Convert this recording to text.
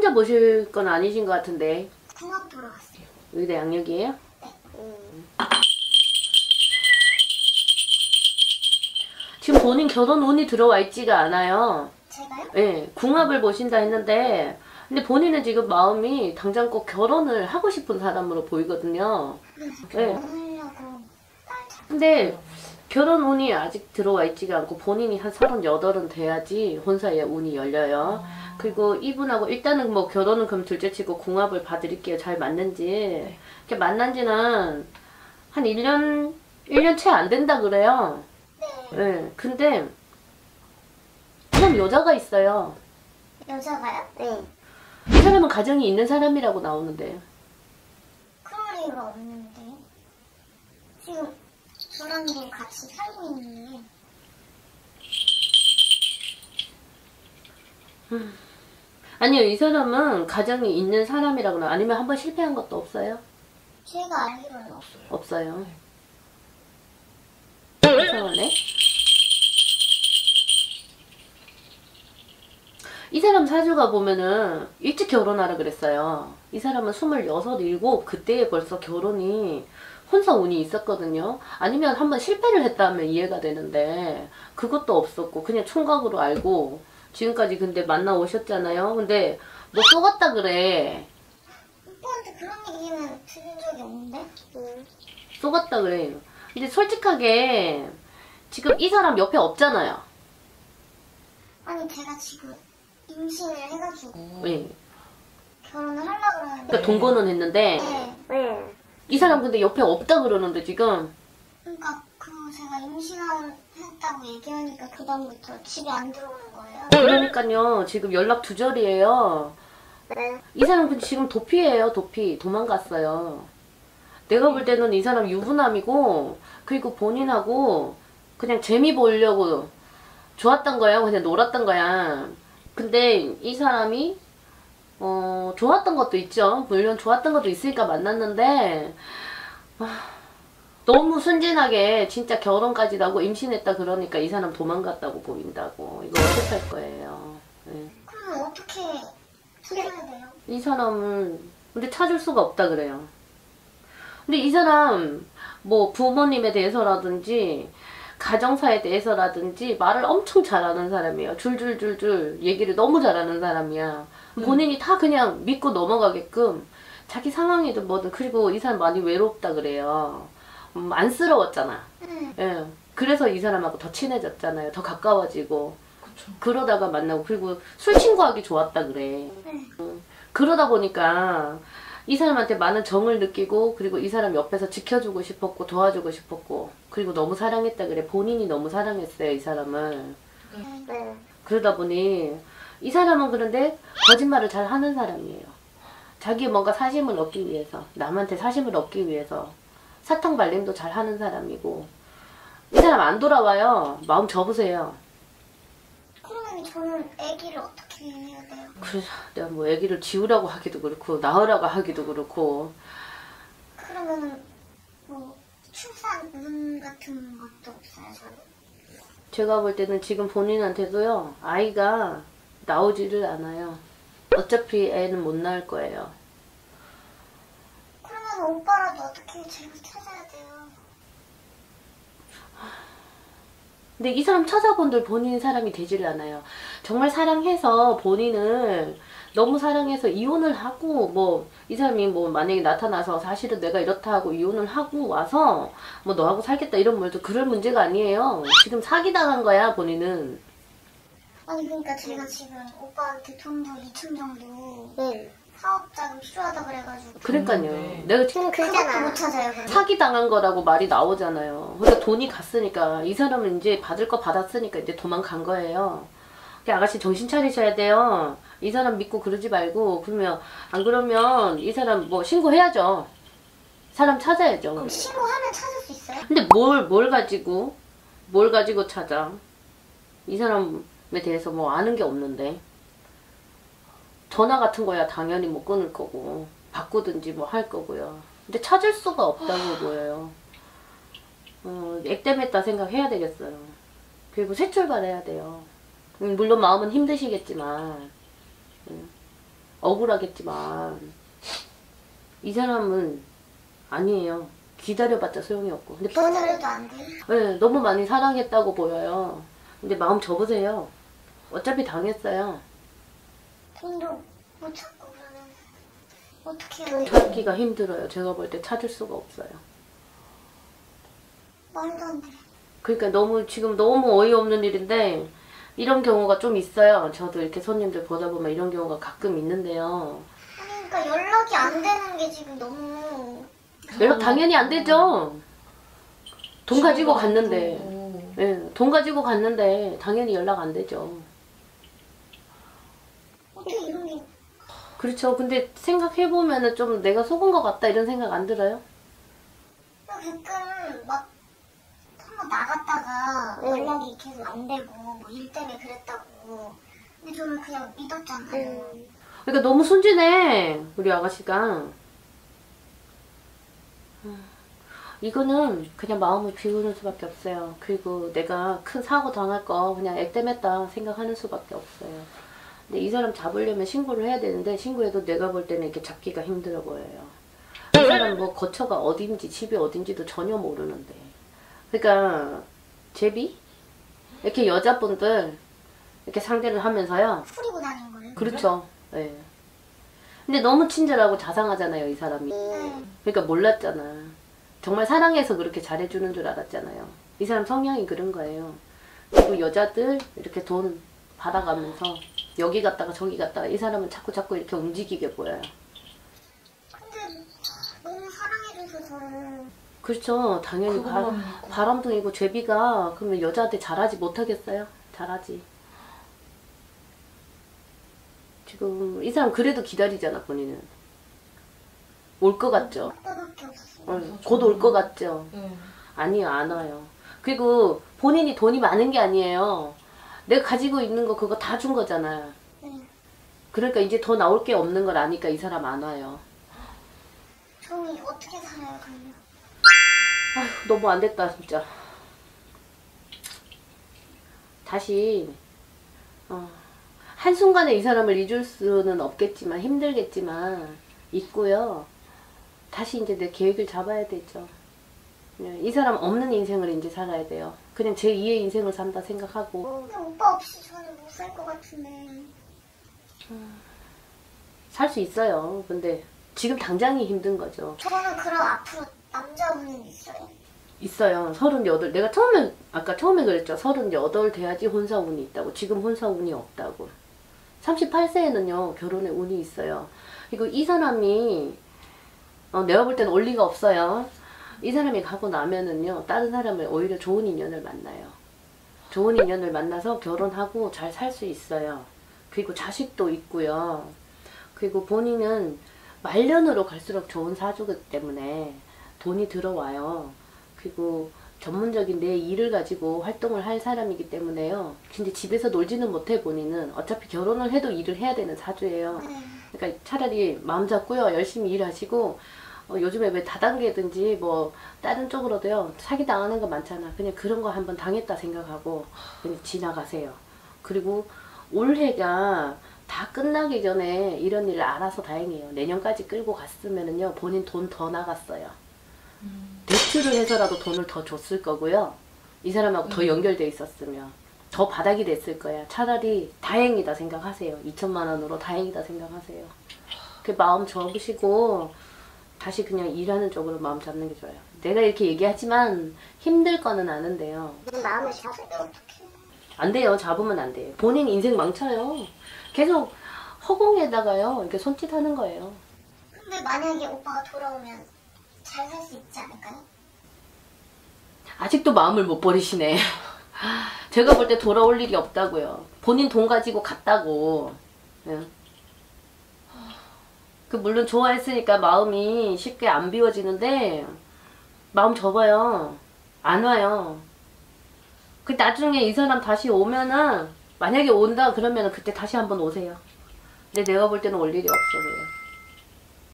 혼자 모실 건 아니신 것 같은데. 궁합 보러 갔어요. 여기다 양력이에요? 네. 지금 본인 결혼 운이 들어와 있지가 않아요. 제가요? 네, 궁합을 보신다 했는데 근데 본인은 지금 마음이 당장 꼭 결혼을 하고 싶은 사람으로 보이거든요. 네. 결혼하려고 근데 결혼 운이 아직 들어와 있지가 않고 본인이 한 38은 돼야지 혼사의 운이 열려요. 그리고 이분하고 일단은 뭐 결혼은 그럼 둘째치고 궁합을 봐드릴게요. 잘 맞는지. 이렇게 만난 지는 한 1년 채 안 된다 그래요. 네. 네. 근데 그냥 여자가 있어요. 여자가요? 네. 이 사람은 가정이 있는 사람이라고 나오는데. 그럴 이유가 없는데. 지금 저랑도 같이 살고 있는데. 아니요, 이 사람은 가정이 있는 사람이라고 나와요. 아니면 한번 실패한 것도 없어요? 제가 알기로는 없어요. 없어요. 이상하네. 이 사람 사주가 보면은 일찍 결혼하라 그랬어요. 이 사람은 26, 7 그때에 벌써 결혼이 혼사 운이 있었거든요. 아니면 한번 실패를 했다면 이해가 되는데 그것도 없었고 그냥 총각으로 알고 지금까지 근데 만나 오셨잖아요. 근데 뭐 쏘갔다 그래. 오빠한테 그런 얘기는 들은 적이 없는데? 쏘갔다 그래. 근데 솔직하게 지금 이 사람 옆에 없잖아요. 아니 제가 지금 임신을 해가지고 예. 결혼을 하려고 그러는데. 그러니까 동거는 했는데 네. 이 사람 근데 옆에 없다 그러는데 지금. 그러니까 그 제가 임신했다고 얘기하니까 그다음부터 집에 안 들어오는 거예요. 그러니까요. 지금 연락 두절이에요. 네. 이 사람 근데 지금 도피예요. 도피. 도망갔어요. 내가 볼 때는 이 사람 유부남이고 그리고 본인하고 그냥 재미 보려고 좋았던 거야. 그냥 놀았던 거야. 근데 이 사람이 좋았던 것도 있죠. 물론 좋았던 것도 있으니까 만났는데 너무 순진하게 진짜 결혼까지도 하고 임신했다 그러니까 이 사람 도망갔다고 보인다고. 이거 어떻게 할 거예요. 네. 그럼 어떻게 찾아야 돼요? 이 사람을 근데 찾을 수가 없다 그래요. 근데 이 사람 뭐 부모님에 대해서라든지 가정사에 대해서라든지 말을 엄청 잘하는 사람이에요. 줄줄줄줄 얘기를 너무 잘하는 사람이야. 본인이 다 그냥 믿고 넘어가게끔 자기 상황이든 뭐든. 그리고 이 사람 많이 외롭다 그래요. 안쓰러웠잖아. 예. 그래서 이 사람하고 더 친해졌잖아요. 더 가까워지고. 그쵸. 그러다가 만나고 그리고 술 친구하기 좋았다 그래. 그러다 보니까 이 사람한테 많은 정을 느끼고 그리고 이 사람 옆에서 지켜주고 싶었고 도와주고 싶었고 그리고 너무 사랑했다 그래. 본인이 너무 사랑했어요. 이 사람을. 네. 그러다 보니 이 사람은 그런데 거짓말을 잘 하는 사람이에요. 자기 뭔가 사심을 얻기 위해서 남한테 사심을 얻기 위해서 사탕 발림도 잘 하는 사람이고 이 사람 안 돌아와요. 마음 접으세요. 그러면 저는 아기를 어떻게 해야 돼요? 그래서 내가 뭐 애기를 지우라고 하기도 그렇고 낳으라고 하기도 그렇고 그러면은 뭐 출산 운 같은 것도 없어요, 저는? 제가 볼 때는 지금 본인한테도요 아이가 나오지를 않아요. 어차피 애는 못 낳을 거예요. 그러면 오빠라도 어떻게 제가 찾아야 돼요? 근데 이 사람 찾아본들 본인 사람이 되지를 않아요. 정말 사랑해서 본인을 너무 사랑해서 이혼을 하고 뭐 이 사람이 뭐 만약에 나타나서 사실은 내가 이렇다 하고 이혼을 하고 와서 뭐 너하고 살겠다 이런 말도 그럴 문제가 아니에요. 지금 사기당한 거야 본인은. 아니 그러니까 제가 지금 오빠한테 돈도 2천 정도 사업 자금 필요하다 그래가지고 그러니까요. 네. 내가 그것도 못 찾아요. 그러면? 사기당한 거라고 말이 나오잖아요. 그러니까 돈이 갔으니까 이 사람은 이제 받을 거 받았으니까 이제 도망간 거예요. 아가씨 정신 차리셔야 돼요. 이 사람 믿고 그러지 말고. 그러면 안 그러면 이 사람 뭐 신고해야죠. 사람 찾아야죠. 그럼 신고하면 찾을 수 있어요? 근데 뭘 가지고 찾아? 이 사람에 대해서 뭐 아는 게 없는데. 전화 같은 거야 당연히 못 끊을 거고 바꾸든지 뭐 할 거고요. 근데 찾을 수가 없다고 보여요. 액땜했다 생각해야 되겠어요. 그리고 새 출발해야 돼요. 물론 마음은 힘드시겠지만 억울하겠지만 이 사람은 아니에요. 기다려봤자 소용이 없고. 근데 기다려도 안 돼. 네, 너무 많이 사랑했다고 보여요. 근데 마음 접으세요. 어차피 당했어요. 돈도 못 찾고 그러면 어떻게 해야 돼? 찾기가 힘들어요. 제가 볼 때 찾을 수가 없어요. 말도 안 돼. 그러니까 지금 너무 어이없는 일인데 이런 경우가 좀 있어요. 저도 이렇게 손님들 보다 보면 이런 경우가 가끔 있는데요. 아니 그러니까 연락이 안 되는 게 지금 너무 연락 당연히 안 되죠. 돈 가지고 갔는데. 예, 돈 가지고 갔는데 당연히 연락 안 되죠. 어떻게 이런 게 그렇죠. 근데 생각해보면은 좀 내가 속은 것 같다 이런 생각 안 들어요? 가끔 막 한번 나갔다가 연락이 계속 안 되고 뭐 일 때문에 그랬다고. 근데 저는 그냥 믿었잖아요. 그러니까 너무 순진해 우리 아가씨가. 이거는 그냥 마음을 비우는 수밖에 없어요. 그리고 내가 큰 사고 당할 거 그냥 액땜했다 생각하는 수밖에 없어요. 근데 이 사람 잡으려면 신고를 해야 되는데 신고해도 내가 볼 때는 이렇게 잡기가 힘들어 보여요. 이 사람 뭐 거처가 어딘지 집이 어딘지도 전혀 모르는데. 그러니까 제비? 이렇게 여자분들 이렇게 상대를 하면서요. 후리고 다닌 거예요? 그렇죠. 네. 근데 너무 친절하고 자상하잖아요, 이 사람이. 그러니까 몰랐잖아. 정말 사랑해서 그렇게 잘해주는 줄 알았잖아요. 이 사람 성향이 그런 거예요. 그리고 여자들 이렇게 돈 받아가면서 여기 갔다가 저기 갔다가 이 사람은 자꾸 이렇게 움직이게 보여요. 근데 너무 사랑해줘서 저를. 그렇죠. 당연히 바람둥이고 죄비가 그러면 여자한테 잘하지 못하겠어요? 잘하지. 지금 이 사람 그래도 기다리잖아, 본인은. 올 것 같죠? 오빠밖에 없어. 곧 올 것 같죠? 아니요, 안 와요. 그리고 본인이 돈이 많은 게 아니에요. 내가 가지고 있는 거 그거 다 준 거잖아. 네. 그러니까 이제 더 나올 게 없는 걸 아니까 이 사람 안 와요. 저희 어떻게 살아요, 그러면? 아휴, 너무 안 됐다, 진짜. 다시, 한순간에 이 사람을 잊을 수는 없겠지만, 힘들겠지만, 있고요. 다시 이제 내 계획을 잡아야 되죠. 이 사람 없는 인생을 이제 살아야 돼요. 그냥 제 2의 인생을 산다 생각하고. 근데 오빠 없이 저는 못 살 것 같은데. 살 수 있어요. 근데 지금 당장이 힘든 거죠. 저는 그럼 앞으로 남자분은 있어요? 있어요. 38. 내가 아까 처음에 그랬죠. 38 돼야지 혼사운이 있다고. 지금 혼사운이 없다고. 38세에는요, 결혼의 운이 있어요. 그리고 이 사람이, 내가 볼 때는 올 리가 없어요. 이 사람이 가고 나면은요, 다른 사람을 오히려 좋은 인연을 만나요. 좋은 인연을 만나서 결혼하고 잘 살 수 있어요. 그리고 자식도 있고요. 그리고 본인은 말년으로 갈수록 좋은 사주기 때문에 돈이 들어와요. 그리고 전문적인 내 일을 가지고 활동을 할 사람이기 때문에요. 근데 집에서 놀지는 못해 본인은. 어차피 결혼을 해도 일을 해야 되는 사주예요. 그러니까 차라리 마음 잡고요. 열심히 일하시고 요즘에 왜 다단계든지 뭐 다른 쪽으로도요. 사기당하는 거 많잖아. 그냥 그런 거 한번 당했다 생각하고 그냥 지나가세요. 그리고 올해가 다 끝나기 전에 이런 일을 알아서 다행이에요. 내년까지 끌고 갔으면은요. 본인 돈 더 나갔어요. 대출을 해서라도 돈을 더 줬을 거고요. 이 사람하고 더 연결돼 있었으면 더 바닥이 됐을 거야. 차라리 다행이다 생각하세요. 2천만 원으로 다행이다 생각하세요. 그 마음 접으시고 다시 그냥 일하는 쪽으로 마음 잡는 게 좋아요. 내가 이렇게 얘기하지만 힘들 거는 아는데요. 마음을 잡으면 어떡해. 안 돼요. 잡으면 안 돼요. 본인 인생 망쳐요. 계속 허공에다가요. 이렇게 손짓하는 거예요. 근데 만약에 오빠가 돌아오면 잘 살 수 있지 않을까요? 아직도 마음을 못 버리시네. 제가 볼 때 돌아올 일이 없다고요. 본인 돈 가지고 갔다고. 예. 물론 좋아했으니까 마음이 쉽게 안 비워지는데 마음 접어요. 안 와요. 나중에 이 사람 다시 오면은 만약에 온다 그러면은 그때 다시 한번 오세요. 근데 내가 볼 때는 올 일이 없어 보여요.